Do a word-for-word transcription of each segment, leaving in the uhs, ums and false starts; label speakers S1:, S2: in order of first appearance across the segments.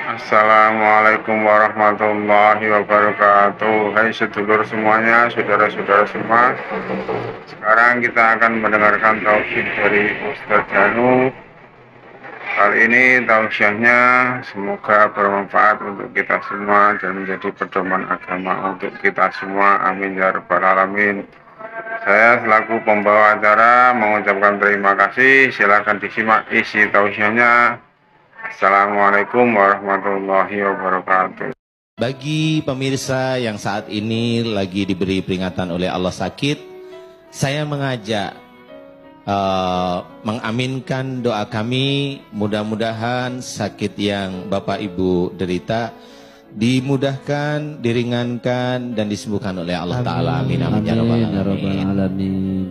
S1: Assalamualaikum warahmatullahi wabarakatuh. Hai sedulur semuanya, saudara-saudara semua. Sekarang kita akan mendengarkan tausiah dari Ustadz Janu. Kali ini tausiahnya semoga bermanfaat untuk kita semua dan menjadi pedoman agama untuk kita semua. Amin ya rabbal alamin. Saya selaku pembawa acara mengucapkan terima kasih. Silakan disimak isi tausiahnya. Assalamualaikum warahmatullahi wabarakatuh.
S2: Bagi pemirsa yang saat ini lagi diberi peringatan oleh Allah sakit, saya mengajak uh, mengaminkan doa kami. Mudah-mudahan sakit yang Bapak Ibu derita dimudahkan, diringankan dan disembuhkan oleh Allah Ta'ala. Amin amin ya rabbal alamin.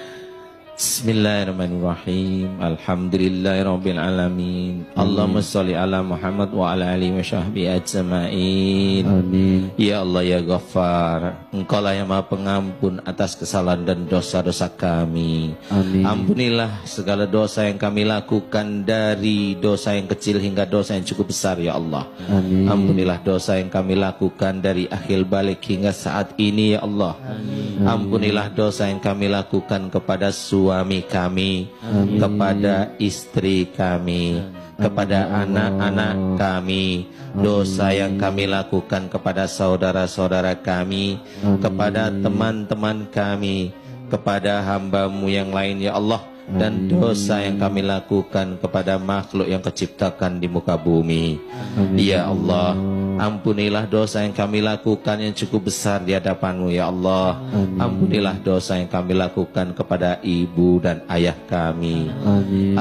S2: Bismillahirrahmanirrahim. Alhamdulillahirabbil alamin. Allahumma shalli ala Muhammad wa ala alihi wa sahbihi ajmain. Amin. Ya Allah ya Ghaffar, Engkaulah yang Maha Pengampun atas kesalahan dan dosa-dosa kami. Amin. Ampunilah segala dosa yang kami lakukan, dari dosa yang kecil hingga dosa yang cukup besar ya Allah. Amin. Ampunilah dosa yang kami lakukan dari akhir balik hingga saat ini ya Allah. Amin. Ampunilah dosa yang kami lakukan kepada suami kami, amin, kepada istri kami, amin, kepada anak-anak kami, amin, dosa yang kami lakukan kepada saudara-saudara kami, amin, kepada teman-teman kami, kepada hamba-Mu yang lain ya Allah, dan dosa yang kami lakukan kepada makhluk yang keciptakan di muka bumi. Amin. Ya Allah, ampunilah dosa yang kami lakukan yang cukup besar di hadapan-Mu ya Allah. Amin. Ampunilah dosa yang kami lakukan kepada ibu dan ayah kami. Amin.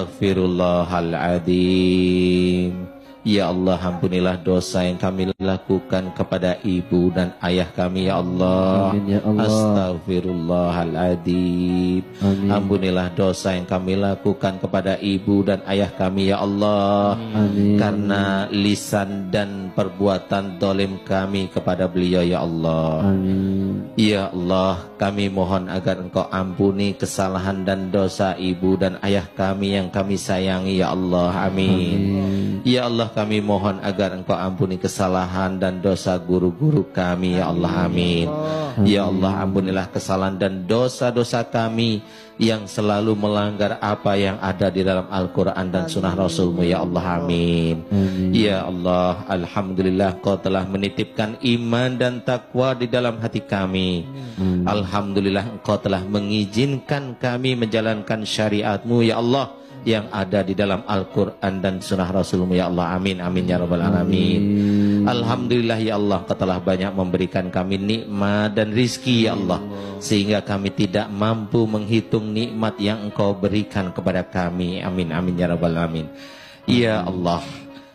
S2: Astaghfirullahaladzim. Ya Allah, ampunilah dosa yang kami lakukan kepada ibu dan ayah kami ya Allah. Amin, ya Allah. Astaghfirullahaladzim. Amin. Ampunilah dosa yang kami lakukan kepada ibu dan ayah kami ya Allah. Amin. Karena lisan dan perbuatan dolim kami kepada beliau ya Allah. Amin. Ya Allah, kami mohon agar Engkau ampuni kesalahan dan dosa ibu dan ayah kami yang kami sayangi ya Allah. Amin. Amin. Ya Allah, kami mohon agar Engkau ampuni kesalahan dan dosa guru-guru kami ya Allah. Amin. Ya Allah, ampunilah kesalahan dan dosa-dosa kami yang selalu melanggar apa yang ada di dalam Al-Quran dan Sunnah Rasul-Mu ya Allah. Amin. Ya Allah, alhamdulillah Kau telah menitipkan iman dan takwa di dalam hati kami. Alhamdulillah Engkau telah mengizinkan kami menjalankan syariat-Mu ya Allah yang ada di dalam Al-Quran dan Sunnah Rasul-Mu ya Allah. Amin amin ya rabbal alamin. Alhamdulillah ya Allah, Kau telah banyak memberikan kami nikmat dan rizki ya Allah, sehingga kami tidak mampu menghitung nikmat yang Engkau berikan kepada kami. Amin amin ya rabbal alamin. Ya Allah,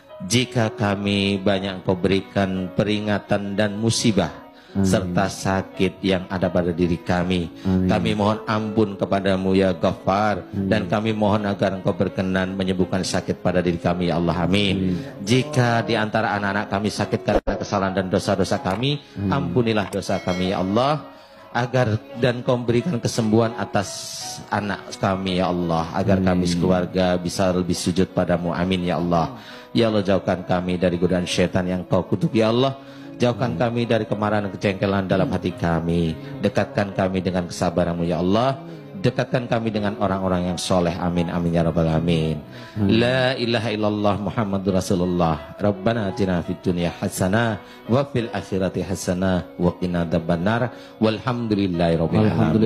S2: jika kami banyak Engkau berikan peringatan dan musibah, amin, serta sakit yang ada pada diri kami, amin, kami mohon ampun kepadamu ya Ghaffar, amin, dan kami mohon agar Engkau berkenan menyembuhkan sakit pada diri kami ya Allah. Amin. Amin. Jika di antara anak-anak kami sakit karena kesalahan dan dosa-dosa kami, amin, ampunilah dosa kami ya Allah, agar dan Kau berikan kesembuhan atas anak kami ya Allah, agar amin, kami sekeluarga bisa lebih sujud padamu. Amin ya Allah. Ya Allah, jauhkan kami dari godaan syaitan yang Kau kutuk ya Allah. Jauhkan kami dari kemarahan dan kejengkelan dalam hati kami. Dekatkan kami dengan kesabaran-Mu ya Allah. Dekatkan kami dengan orang-orang yang soleh. Amin amin ya rabbal alamin. La ilaha illallah Muhammadur Rasulullah. Rabbana atina fid dunya hasanah wa fil akhirati hasanah wa qina adzabannar. Walhamdulillahi rabbil alamin.